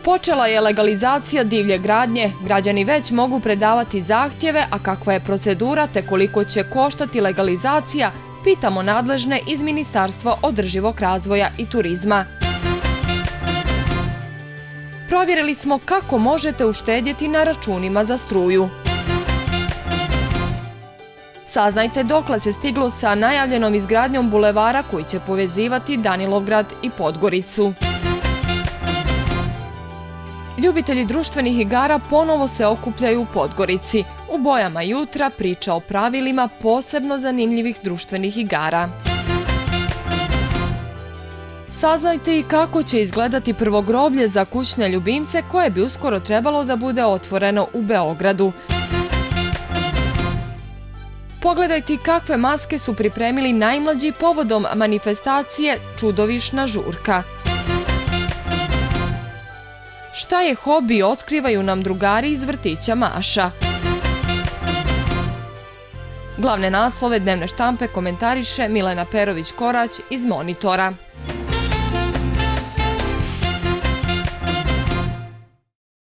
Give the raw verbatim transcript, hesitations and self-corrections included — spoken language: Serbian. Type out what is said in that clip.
Počela je legalizacija divlje gradnje, građani već mogu predavati zahtjeve, a kakva je procedura te koliko će koštati legalizacija, pitamo nadležne iz Ministarstva održivog razvoja i turizma. Provjerili smo kako možete uštedjeti na računima za struju. Saznajte dokle se stiglo sa najavljenom izgradnjom bulevara koji će povezivati Danilovgrad i Podgoricu. Ljubitelji društvenih igara ponovo se okupljaju u Podgorici. U bojama jutra priča o pravilima posebno zanimljivih društvenih igara. Saznajte i kako će izgledati prvo groblje za kućne ljubimce koje bi uskoro trebalo da bude otvoreno u Beogradu. Pogledajte kakve maske su pripremili najmlađi povodom manifestacije Čudovišna žurka. Šta je hobi, otkrivaju nam drugari iz vrtića Maša. Glavne naslove dnevne štampe komentariše Milena Perović-Korać iz Monitora.